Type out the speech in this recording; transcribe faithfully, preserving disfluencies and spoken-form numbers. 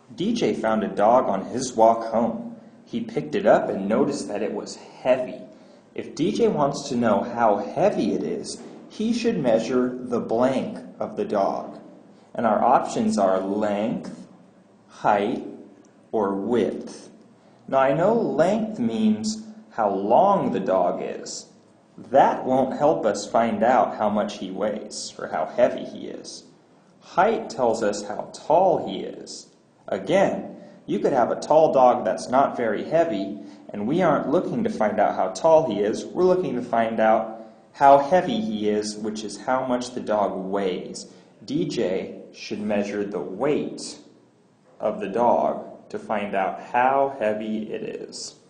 D J found a dog on his walk home. He picked it up and noticed that it was heavy. If D J wants to know how heavy it is, he should measure the blank of the dog. And our options are length, height, or width. Now I know length means how long the dog is. That won't help us find out how much he weighs or how heavy he is. Height tells us how tall he is. Again, you could have a tall dog that's not very heavy, and we aren't looking to find out how tall he is. We're looking to find out how heavy he is, which is how much the dog weighs. D J should measure the weight of the dog to find out how heavy it is.